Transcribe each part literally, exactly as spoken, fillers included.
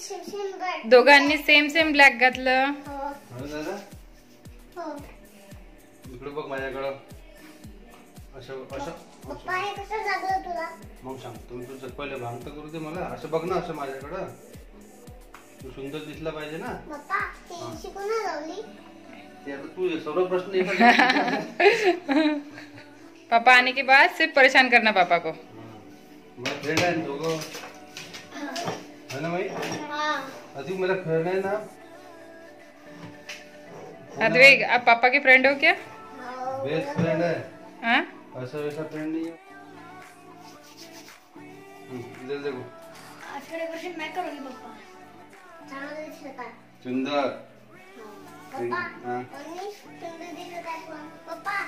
दोघांनी same same black घातलं. दादा इकडे बघ माझ्याकडं. असं असं पप्पा हे कसं लागलं तुला? मग सांग तू तुझं पहिले भांग तर करू दे मला. असं बघ ना असं माझ्याकडं. तू सुंदर दिसला पाहिजे ना. पप्पा ती शिकून लावली. ते आता तू सर्व प्रश्न एक पापा आने के बाद सिर्फ परेशान करना पापा को. मेरा फ्रेंड है दोगो है ना भाई. हां अभी मेरा फ्रेंड है ना. अद्वैत आप पापा के फ्रेंड हो क्या? बेस्ट फ्रेंड है. हाँ ऐसा वैसा फ्रेंड नहीं है. इधर देखो. आज के क्वेश्चन मैं करूंगी पप्पा. चांगलं दिसत आहे. सुंदर. पप्पा हां आणि सुंदर दिसत आहे पप्पा.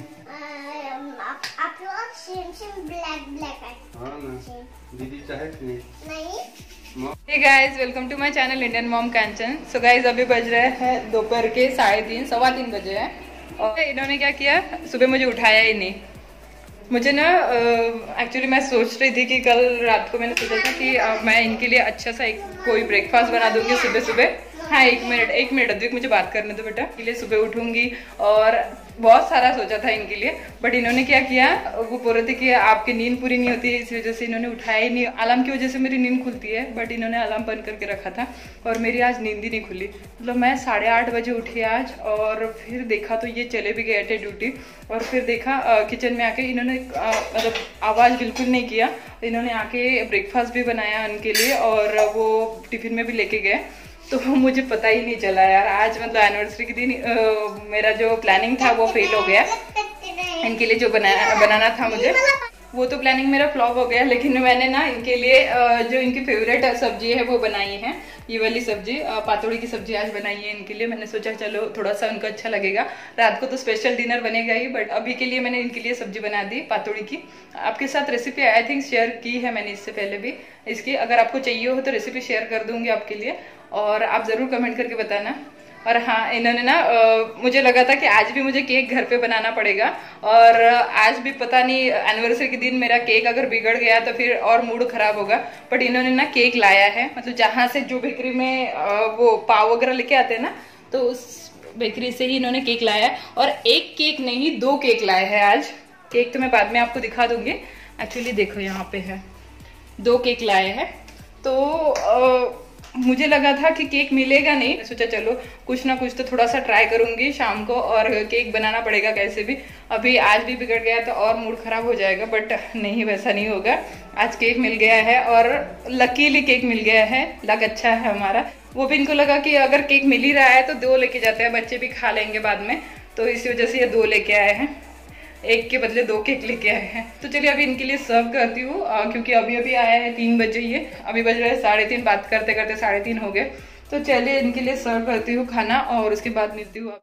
हम्म आपलं सेम सेम ब्लॅक ब्लॅक आहे. हाँ ना. दीदीचा है कि नहीं? नहीं. Hey guys welcome to my channel Indian mom Kanchan. So guys अभी बज रहे हैं दोपहर के साढ़े तीन सवा तीन बजे हैं और इन्होंने क्या किया, सुबह मुझे उठाया ही नहीं. मुझे ना एक्चुअली मैं सोच रही थी कि कल रात को मैंने सोचा था कि uh, मैं इनके लिए अच्छा सा एक कोई ब्रेकफास्ट बना दूंगी सुबह सुबह. हाँ एक मिनट एक मिनट अद्विक मुझे बात करने दो बेटा. इनके लिए सुबह उठूंगी और बहुत सारा सोचा था इनके लिए. बट इन्होंने क्या किया, वो बोल रहे थे कि आपकी नींद पूरी नहीं होती है इस वजह से इन्होंने उठाया ही नहीं. अलार्म की वजह से मेरी नींद खुलती है बट इन्होंने अलार्म बंद करके रखा था और मेरी आज नींद ही नहीं खुली. मतलब मैं साढ़े आठ बजे उठी आज और फिर देखा तो ये चले भी गए थे ड्यूटी. और फिर देखा किचन में आके इन्होंने मतलब आवाज़ बिल्कुल नहीं किया. इन्होंने आके ब्रेकफास्ट भी बनाया उनके लिए और वो टिफिन में भी लेके गए. तो मुझे पता ही नहीं चला यार. आज मतलब एनिवर्सरी के दिन आ, मेरा जो प्लानिंग था वो फेल हो गया. इनके लिए जो बनाया बनाना था मुझे वो तो प्लानिंग मेरा फ्लॉप हो गया. लेकिन मैंने ना इनके लिए जो इनकी फेवरेट सब्जी है वो बनाई है. ये वाली सब्जी पातोड़ी की सब्जी आज बनाई है इनके लिए. मैंने सोचा चलो थोड़ा सा उनको अच्छा लगेगा. रात को तो स्पेशल डिनर बनेगा ही बट अभी के लिए मैंने इनके लिए सब्जी बना दी पातोड़ी की. आपके साथ रेसिपी आई थिंक शेयर की है मैंने इससे पहले भी इसकी. अगर आपको चाहिए हो तो रेसिपी शेयर कर दूंगी आपके लिए और आप जरूर कमेंट करके बताना. और हाँ इन्होंने ना आ, मुझे लगा था कि आज भी मुझे केक घर पे बनाना पड़ेगा और आज भी पता नहीं एनिवर्सरी के दिन मेरा केक अगर बिगड़ गया तो फिर और मूड खराब होगा. बट इन्होंने ना केक लाया है, मतलब जहाँ से जो बेकरी में आ, वो पाव वगैरह लेके आते हैं ना तो उस बेकरी से ही इन्होंने केक लाया है. और एक केक नहीं दो केक लाए हैं आज. केक तो मैं बाद में आपको दिखा दूंगी. एक्चुअली देखो यहाँ पे है दो केक लाए हैं. तो आ, मुझे लगा था कि केक मिलेगा नहीं. सोचा चलो कुछ ना कुछ तो थोड़ा सा ट्राई करूंगी शाम को और केक बनाना पड़ेगा कैसे भी. अभी आज भी बिगड़ गया तो और मूड खराब हो जाएगा बट नहीं वैसा नहीं होगा. आज केक मिल गया है और लकीली केक मिल गया है. लक अच्छा है हमारा. वो भी इनको लगा कि अगर केक मिल ही रहा है तो दो लेके जाते हैं, बच्चे भी खा लेंगे बाद में. तो इसी वजह से ये दो लेके आए हैं, एक के बदले दो केक लेके आए हैं. तो चलिए अभी इनके लिए सर्व करती हूँ क्योंकि अभी अभी आया है तीन बजे. ये अभी बज रहे हैं साढ़े तीन. बात करते करते साढ़े तीन हो गए. तो चलिए इनके लिए सर्व करती हूँ खाना और उसके बाद मिलती हूँ.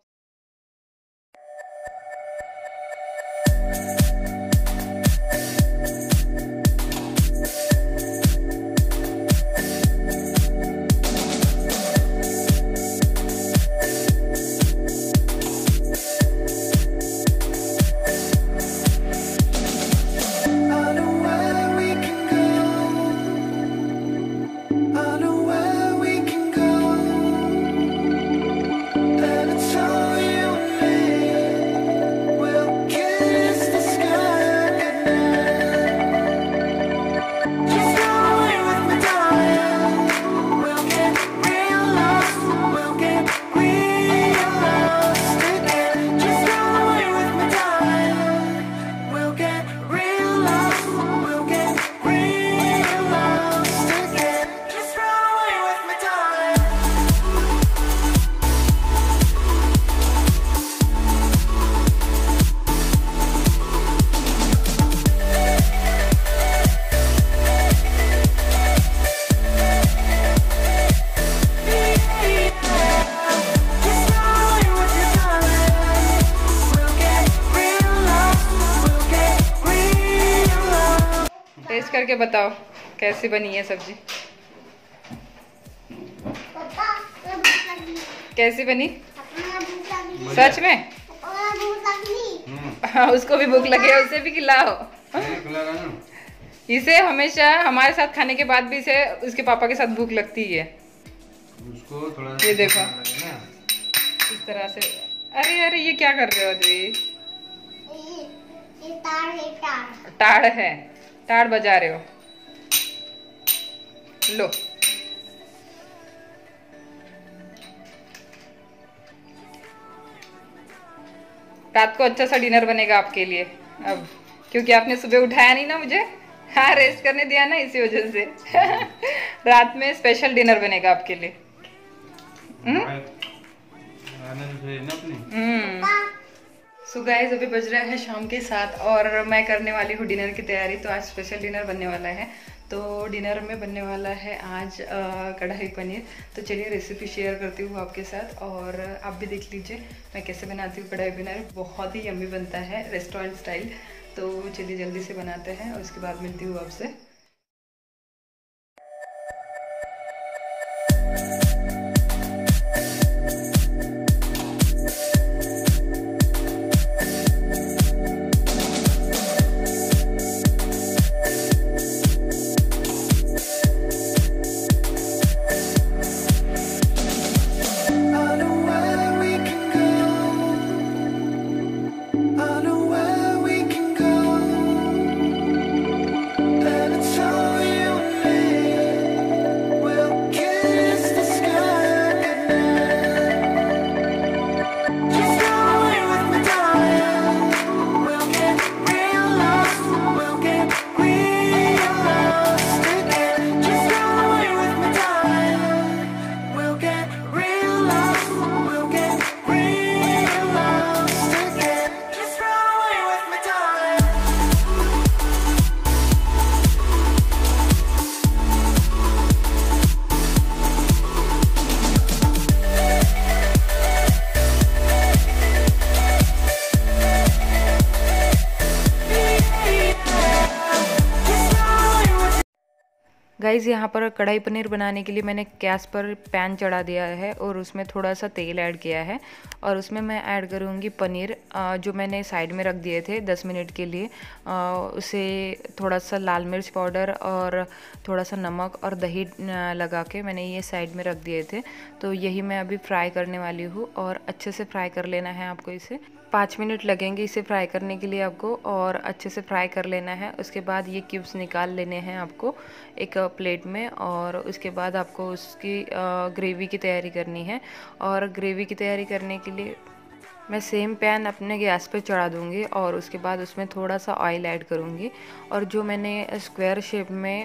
टेस्ट करके बताओ कैसी बनी है सब्जी. कैसी बनी सच में? हाँ उसको भी भूख लगे, उसे भी खिलाओ. इसे हमेशा हमारे साथ खाने के बाद भी इसे उसके पापा के साथ भूख लगती है. उसको थोड़ा ये देखो। ना इस तरह से। अरे अरे ये क्या कर रहे हो अद्वी? ये ये तार है तार। टाड़ है, टाड़ बजा रहे हो। लो रात को अच्छा सा डिनर बनेगा आपके लिए अब, क्योंकि आपने सुबह उठाया नहीं ना मुझे। हाँ, रेस्ट करने दिया ना, इसी वजह से। रात में स्पेशल डिनर बनेगा आपके लिए। हम्म। सो गाइस अभी बज रहा है शाम के सात और मैं करने वाली हूँ डिनर की तैयारी। तो आज स्पेशल डिनर बनने वाला है। तो डिनर में बनने वाला है आज आ, कढ़ाई पनीर। तो चलिए रेसिपी शेयर करती हूँ आपके साथ और आप भी देख लीजिए मैं कैसे बनाती हूँ कढ़ाई पनीर। बहुत ही यम्मी बनता है रेस्टोरेंट स्टाइल। तो चलिए जल्दी से बनाते हैं और उसके बाद मिलती हूँ आपसे। गाइज़ यहाँ पर कढ़ाई पनीर बनाने के लिए मैंने गैस पर पैन चढ़ा दिया है और उसमें थोड़ा सा तेल ऐड किया है और उसमें मैं ऐड करूँगी पनीर जो मैंने साइड में रख दिए थे दस मिनट के लिए। उसे थोड़ा सा लाल मिर्च पाउडर और थोड़ा सा नमक और दही लगा के मैंने ये साइड में रख दिए थे। तो यही मैं अभी फ्राई करने वाली हूँ और अच्छे से फ्राई कर लेना है आपको। इसे पाँच मिनट लगेंगे इसे फ्राई करने के लिए आपको और अच्छे से फ्राई कर लेना है। उसके बाद ये क्यूब्स निकाल लेने हैं आपको एक प्लेट में और उसके बाद आपको उसकी ग्रेवी की तैयारी करनी है। और ग्रेवी की तैयारी करने के लिए मैं सेम पैन अपने गैस पे चढ़ा दूँगी और उसके बाद उसमें थोड़ा सा ऑयल ऐड करूँगी और जो मैंने स्क्वायर शेप में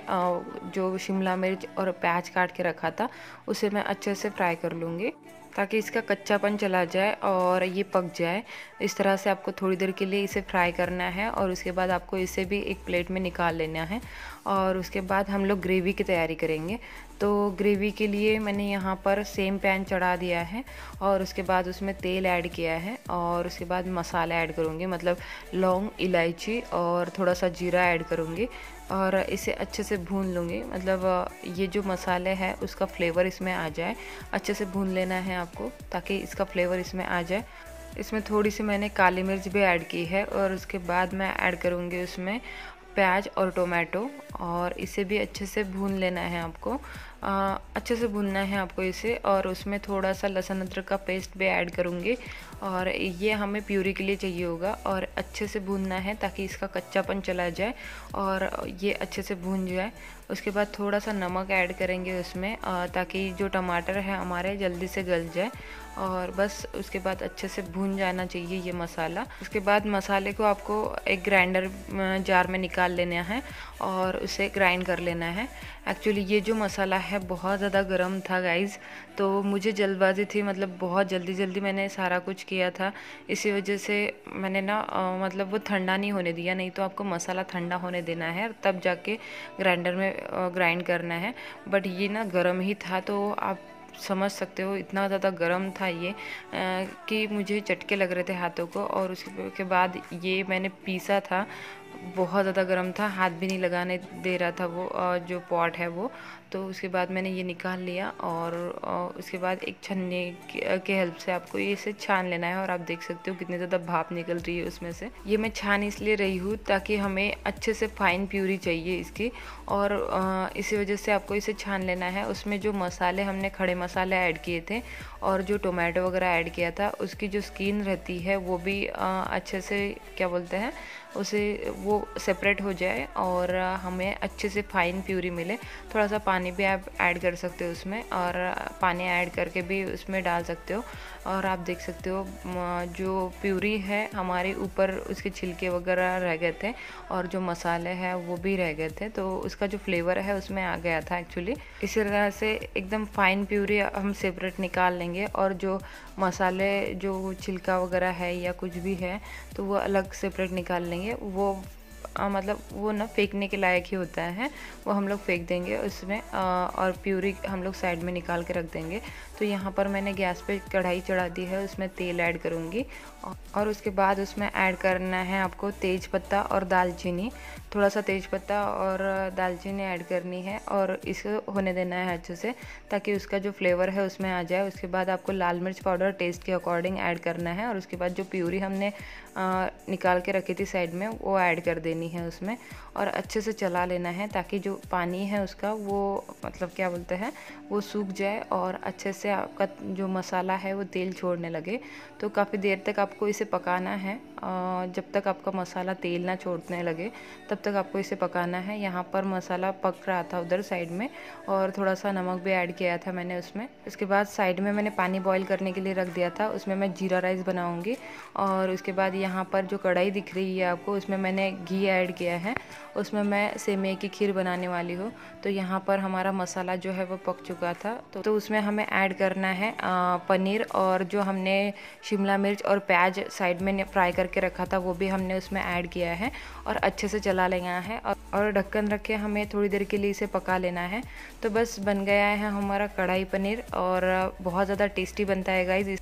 जो शिमला मिर्च और प्याज काट के रखा था उसे मैं अच्छे से फ्राई कर लूँगी ताकि इसका कच्चापन चला जाए और ये पक जाए। इस तरह से आपको थोड़ी देर के लिए इसे फ्राई करना है और उसके बाद आपको इसे भी एक प्लेट में निकाल लेना है और उसके बाद हम लोग ग्रेवी की तैयारी करेंगे। तो ग्रेवी के लिए मैंने यहाँ पर सेम पैन चढ़ा दिया है और उसके बाद उसमें तेल ऐड किया है और उसके बाद मसाला ऐड करूँगी, मतलब लौंग, इलायची और थोड़ा सा जीरा ऐड करूँगी और इसे अच्छे से भून लूँगी। मतलब ये जो मसाले हैं उसका फ्लेवर इसमें आ जाए, अच्छे से भून लेना है आपको ताकि इसका फ्लेवर इसमें आ जाए। इसमें थोड़ी सी मैंने काली मिर्च भी ऐड की है और उसके बाद मैं ऐड करूँगी उसमें प्याज और टोमेटो और इसे भी अच्छे से भून लेना है आपको। आ, अच्छे से भूनना है आपको इसे और उसमें थोड़ा सा लहसुन अदरक का पेस्ट भी ऐड करूँगी और ये हमें प्यूरी के लिए चाहिए होगा और अच्छे से भूनना है ताकि इसका कच्चापन चला जाए और ये अच्छे से भून जाए। उसके बाद थोड़ा सा नमक ऐड करेंगे उसमें ताकि जो टमाटर है हमारे जल्दी से गल जाए और बस उसके बाद अच्छे से भून जाना चाहिए ये मसाला। उसके बाद मसाले को आपको एक ग्राइंडर जार में निकाल लेना है और उसे ग्राइंड कर लेना है। एक्चुअली ये जो मसाला है बहुत ज़्यादा गर्म था गाइज़, तो मुझे जल्दबाजी थी, मतलब बहुत जल्दी जल्दी मैंने सारा कुछ किया था, इसी वजह से मैंने ना आ, मतलब वो ठंडा नहीं होने दिया। नहीं तो आपको मसाला ठंडा होने देना है तब जाके ग्राइंडर में ग्राइंड करना है। बट ये ना गर्म ही था तो आप समझ सकते हो इतना ज़्यादा गर्म था ये आ, कि मुझे चटके लग रहे थे हाथों को। और उसके बाद ये मैंने पीसा था बहुत ज़्यादा गर्म था, हाथ भी नहीं लगाने दे रहा था वो जो पॉट है वो। तो उसके बाद मैंने ये निकाल लिया और उसके बाद एक छन्नी के हेल्प से आपको ये इसे छान लेना है। और आप देख सकते हो कितनी ज़्यादा भाप निकल रही है उसमें से। ये मैं छान इसलिए रही हूँ ताकि हमें अच्छे से फाइन प्यूरी चाहिए इसकी, और इसी वजह से आपको इसे छान लेना है। उसमें जो मसाले हमने खड़े मसाले ऐड किए थे और जो टोमेटो वगैरह ऐड किया था, उसकी जो स्किन रहती है वो भी अच्छे से क्या बोलते हैं उसे वो सेपरेट हो जाए और हमें अच्छे से फाइन प्यूरी मिले। थोड़ा सा पानी भी आप ऐड कर सकते हो उसमें, और पानी ऐड करके भी उसमें डाल सकते हो। और आप देख सकते हो जो प्यूरी है हमारे ऊपर उसके छिलके वगैरह रह गए थे और जो मसाले हैं वो भी रह गए थे, तो उसका जो फ्लेवर है उसमें आ गया था एक्चुअली। इसी तरह से एकदम फाइन प्यूरी हम सेपरेट निकाल लेंगे, और जो मसाले जो छिलका वगैरह है या कुछ भी है तो वो अलग सेपरेट निकाल लेंगे। वो आ, मतलब वो ना फेंकने के लायक ही होता है, वो हम लोग फेंक देंगे उसमें, आ, और प्यूरी हम लोग साइड में निकाल के रख देंगे। तो यहाँ पर मैंने गैस पे कढ़ाई चढ़ा दी है, उसमें तेल ऐड करूँगी और उसके बाद उसमें ऐड करना है आपको तेज पत्ता और दालचीनी। थोड़ा सा तेज पत्ता और दालचीनी ऐड करनी है और इसको होने देना है अच्छे से ताकि उसका जो फ्लेवर है उसमें आ जाए। उसके बाद आपको लाल मिर्च पाउडर टेस्ट के अकॉर्डिंग ऐड करना है, और उसके बाद जो प्यूरी हमने आ, निकाल के रखी थी साइड में वो ऐड कर देनी है उसमें, और अच्छे से चला लेना है ताकि जो पानी है उसका वो मतलब क्या बोलते हैं वो सूख जाए और अच्छे से आपका जो मसाला है वो तेल छोड़ने लगे। तो काफ़ी देर तक आपको इसे पकाना है, जब तक आपका मसाला तेल ना छोड़ने लगे तब तक आपको इसे पकाना है। यहाँ पर मसाला पक रहा था उधर साइड में, और थोड़ा सा नमक भी ऐड किया था मैंने उसमें। उसके बाद साइड में मैंने पानी बॉईल करने के लिए रख दिया था, उसमें मैं जीरा राइस बनाऊँगी। और उसके बाद यहाँ पर जो कढ़ाई दिख रही है आपको उसमें मैंने घी ऐड किया है, उसमें मैं सेवई की खीर बनाने वाली हूँ। तो यहाँ पर हमारा मसाला जो है वो पक चुका था, तो, तो उसमें हमें ऐड करना है आ, पनीर, और जो हमने शिमला मिर्च और प्याज साइड में फ्राई करके रखा था वो भी हमने उसमें ऐड किया है और अच्छे से चला लेना है। और, और ढक्कन रख के हमें थोड़ी देर के लिए इसे पका लेना है। तो बस बन गया है हमारा कढ़ाई पनीर, और बहुत ज़्यादा टेस्टी बनता है गाइस।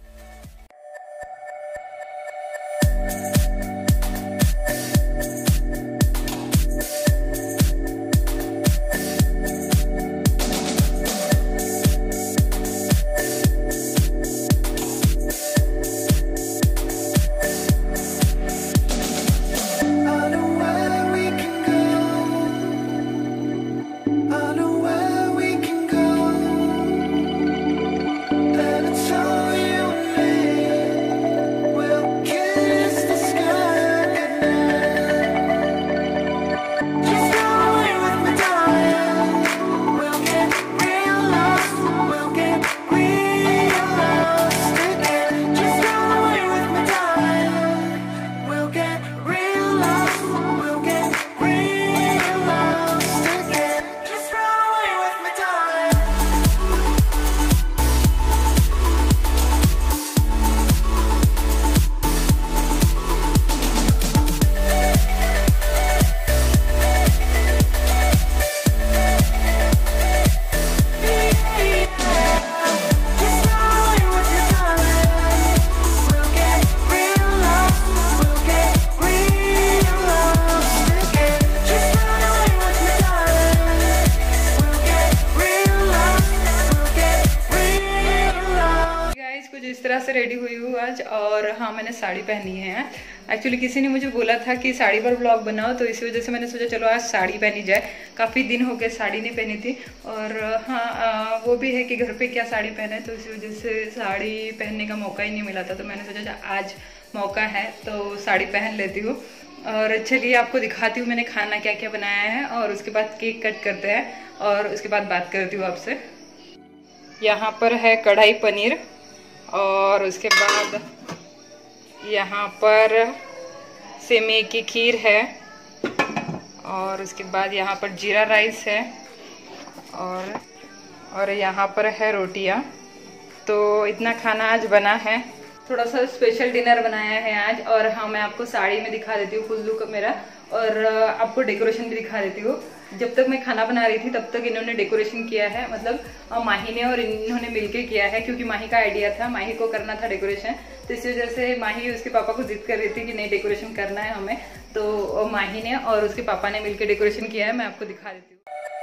से रेडी हुई हूँ आज, और हाँ मैंने साड़ी पहनी है। एक्चुअली किसी ने मुझे बोला था कि साड़ी पर ब्लॉग बनाओ, तो इसी वजह से मैंने सोचा चलो आज साड़ी पहनी जाए। काफ़ी दिन हो गए साड़ी नहीं पहनी थी, और हाँ वो भी है कि घर पे क्या साड़ी पहने, तो इसी वजह से साड़ी पहनने का मौका ही नहीं मिला था। तो मैंने सोचा आज मौका है तो साड़ी पहन लेती हूँ। और चलिए आपको दिखाती हूँ मैंने खाना क्या क्या बनाया है, और उसके बाद केक कट करते हैं और उसके बाद बात करती हूँ आपसे। यहाँ पर है कढ़ाई पनीर, और उसके बाद यहाँ पर सेवई की खीर है, और उसके बाद यहाँ पर जीरा राइस है, और और यहाँ पर है रोटियाँ। तो इतना खाना आज बना है। थोड़ा सा स्पेशल डिनर बनाया है आज। और हाँ मैं आपको साड़ी में दिखा देती हूँ फुल लुक मेरा, और आपको डेकोरेशन भी दिखा देती हूँ। जब तक मैं खाना बना रही थी तब तक इन्होंने डेकोरेशन किया है, मतलब माही ने और इन्होंने मिलके किया है, क्योंकि माही का आइडिया था, माही को करना था डेकोरेशन। तो इस वजह से माही उसके पापा को जिद कर रही थी कि नहीं डेकोरेशन करना है हमें। तो माही ने और उसके पापा ने मिलकर डेकोरेशन किया है, मैं आपको दिखा देती हूँ।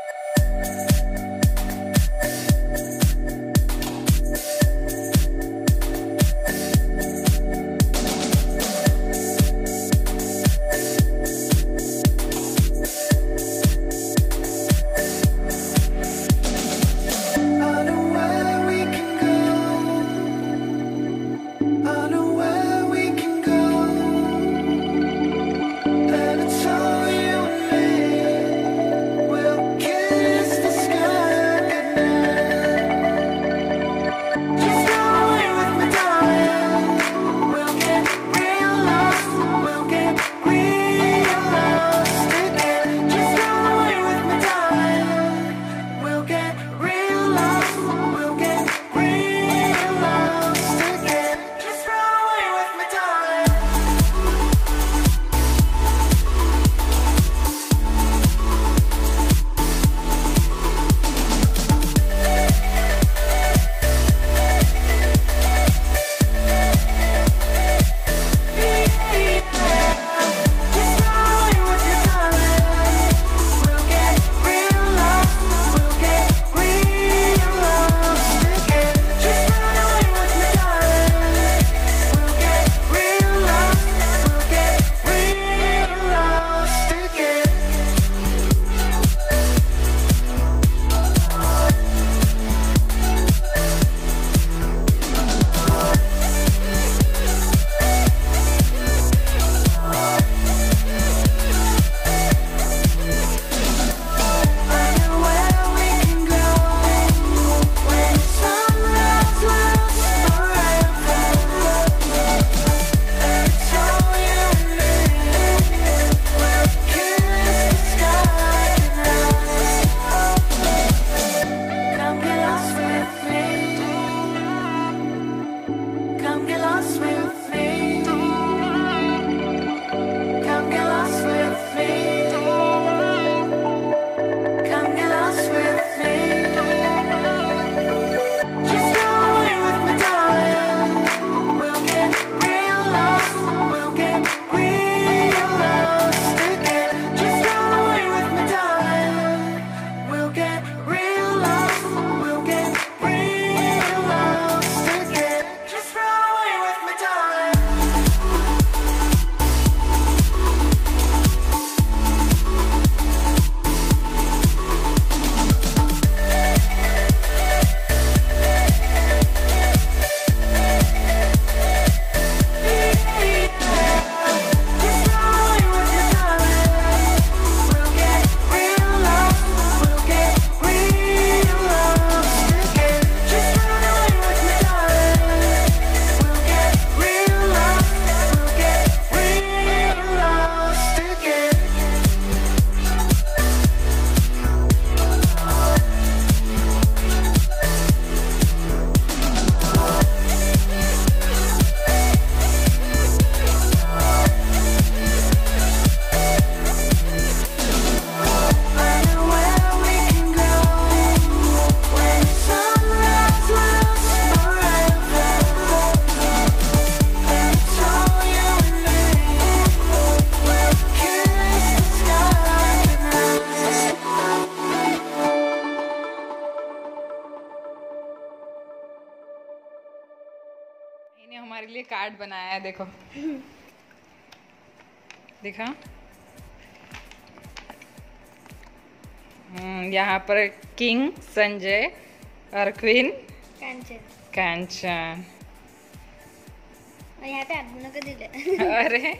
इन्हें हमारे लिए कार्ड बनाया है, देखो दिखा। यहाँ पर किंग संजय और क्वीन कांचन कांचन और यहाँ पे आप दोनों को दिले। अरे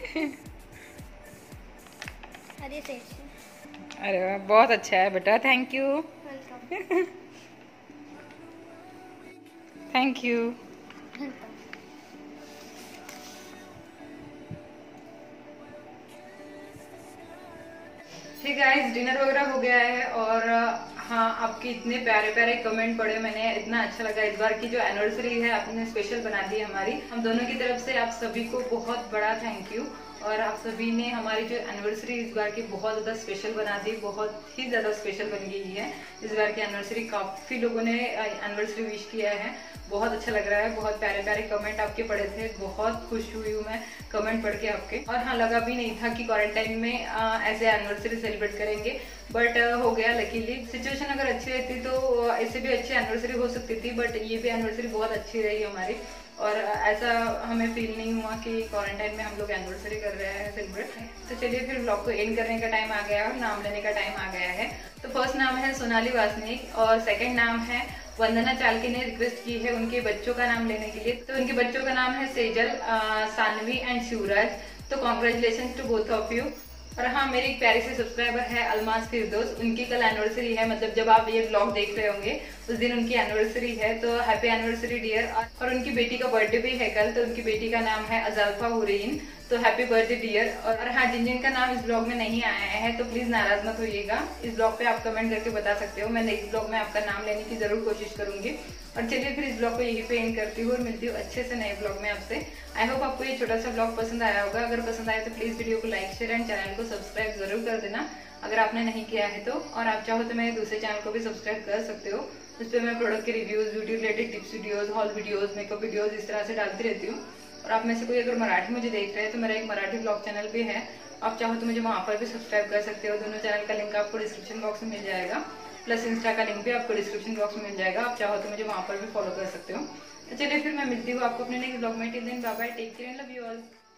अरे से अरे वाह, बहुत अच्छा है बेटा, thank you welcome thank you. ठीक गाइस, डिनर वगैरह हो गया है और हाँ, आपके इतने प्यारे प्यारे कमेंट पढ़े मैंने, इतना अच्छा लगा। इस बार की जो एनिवर्सरी है आपने स्पेशल बना दी हमारी, हम दोनों की तरफ से आप सभी को बहुत बड़ा थैंक यू। और आप सभी ने हमारी जो एनिवर्सरी इस बार की बहुत ज़्यादा स्पेशल बना दी, बहुत ही ज़्यादा स्पेशल बन गई है इस बार की एनिवर्सरी। काफ़ी लोगों ने एनिवर्सरी विश किया है, बहुत अच्छा लग रहा है। बहुत प्यारे प्यारे कमेंट आपके पढ़े थे, बहुत खुश हुई हूँ मैं कमेंट पढ़ के आपके। और हाँ, लगा भी नहीं था कि क्वारंटाइन में आ, ऐसे एनिवर्सरी सेलिब्रेट करेंगे, बट हो गया लकीली। सिचुएशन अगर अच्छी रहती तो इससे भी अच्छी एनिवर्सरी हो सकती थी, बट ये भी एनिवर्सरी बहुत अच्छी रही हमारी। और ऐसा हमें फील नहीं हुआ कि क्वारंटाइन में हम लोग एनिवर्सरी कर रहे हैं सेलिब्रेट। तो चलिए फिर व्लॉग को एंड करने का टाइम आ गया और नाम लेने का टाइम आ गया है। तो फर्स्ट नाम है सोनाली वासनिक और सेकंड नाम है वंदना चालकी ने रिक्वेस्ट की है उनके बच्चों का नाम लेने के लिए। तो उनके बच्चों का नाम है सेजल, सानवी एंड शिवराज। तो congratulation to both of you. और हाँ, मेरी एक प्यारी सी सब्सक्राइबर है अलमास फिरदौस, उनकी कल एनिवर्सरी है, मतलब जब आप ये व्लॉग देख रहे होंगे उस दिन उनकी एनिवर्सरी है। तो हैप्पी एनिवर्सरी डियर। और उनकी बेटी का बर्थडे भी है कल, तो उनकी बेटी का नाम है अजल्फा हुरैन। तो हैप्पी बर्थडे डियर। और हाँ, जिन जिन का नाम इस ब्लॉग में नहीं आया है तो प्लीज नाराज मत होइएगा। इस ब्लॉग पे आप कमेंट करके बता सकते हो, मैं नेक्स्ट ब्लॉग में आपका नाम लेने की जरूर कोशिश करूंगी। और चलिए फिर इस ब्लॉग को यहीं पे एंड करती हूँ और मिलती हूँ अच्छे से नए ब्लॉग में आपसे। आई होप आपको ये छोटा सा ब्लॉग पसंद आया होगा। अगर पसंद आया तो प्लीज वीडियो को लाइक शेयर एंड चैनल को सब्सक्राइब जरूर कर देना अगर आपने नहीं किया है तो। और आप चाहो तो मेरे दूसरे चैनल को भी सब्सक्राइब कर सकते हो, उस पर मैं प्रोडक्ट के reviews, beauty related tips videos, haul videos, makeup videos इस तरह से डालती रहती हूँ। और आप में से कोई अगर मराठी मुझे देख रहे हैं तो मेरा एक मराठी ब्लॉग चैनल भी है, आप चाहो तो मुझे वहाँ पर भी सब्सक्राइब कर सकते हो। दोनों चैनल का लिंक आपको डिस्क्रिप्शन बॉक्स में मिल जाएगा, प्लस इंस्टा का लिंक भी आपको डिस्क्रिप्शन बॉक्स में मिल जाएगा, आप चाहो तो मुझे वहाँ पर भी फॉलो कर सकते हो। तो चलिए फिर मैं मिलती हूँ आपको अपने नेक्स्ट ब्लॉग में। Till then bye bye, take care and love you all.